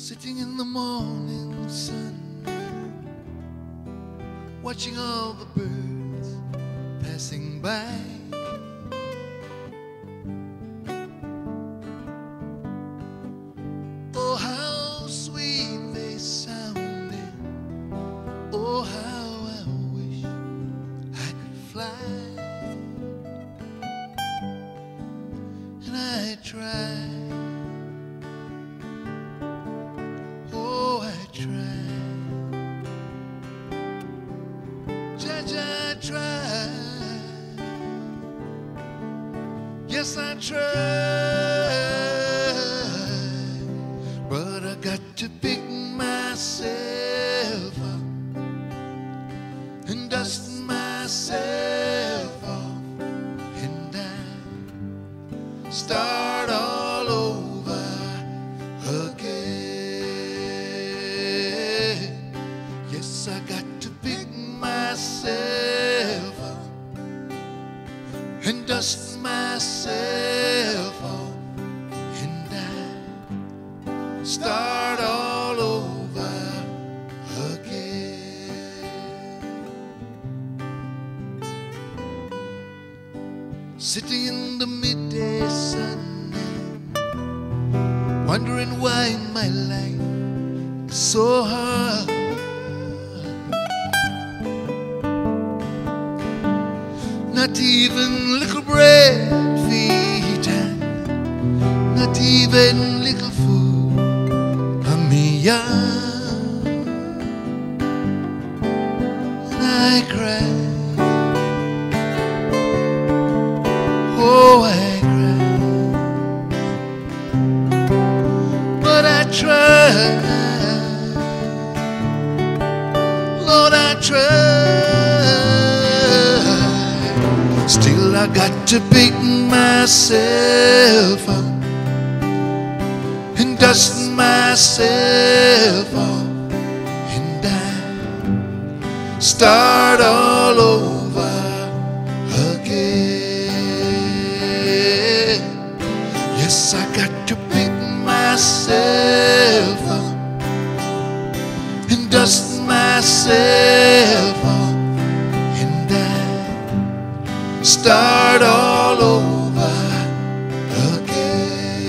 Sitting in the morning sun, watching all the birds passing by. Oh, how sweet they sounded. Oh, how I wish I could fly. And I tried. I tried. Yes, I tried, but I got to pick myself up and dust myself off, and I start all over again. Yes, I got to pick myself up and dust myself off, and I start all over again. Sitting in the midday sun, wondering why my life is so hard. Not even little bread feed, not even little food on me young. And I cried, oh I cried, but I tried, Lord I tried. Still I got to pick myself up and dust myself off, and I start all over again. Yes, I got to pick myself up and dust myself off, start all over again.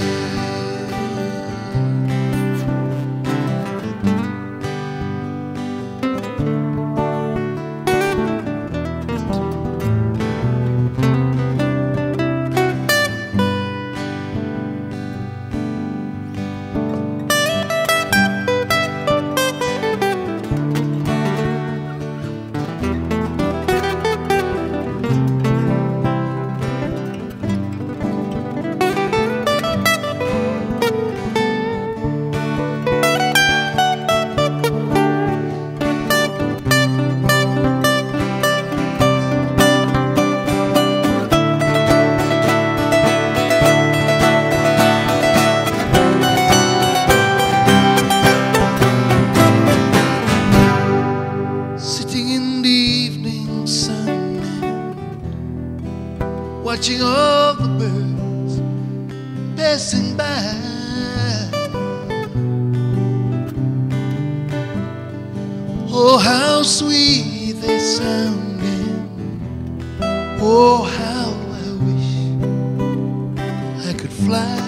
Watching all the birds passing by. Oh, how sweet they sounded. Oh, how I wish I could fly.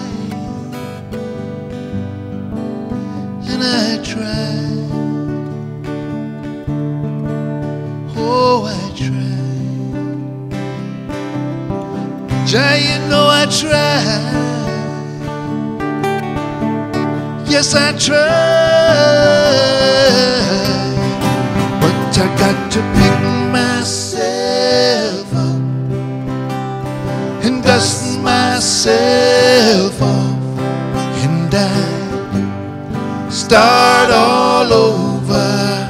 And I tried. Oh, I tried. You know I tried. Yes, I tried, but I got to pick myself up and dust myself off, and I start all over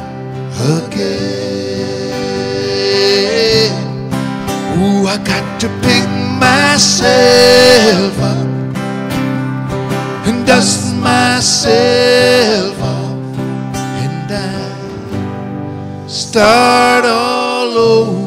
again. Ooh, I got to pick myself up and dust myself off, and I start all over.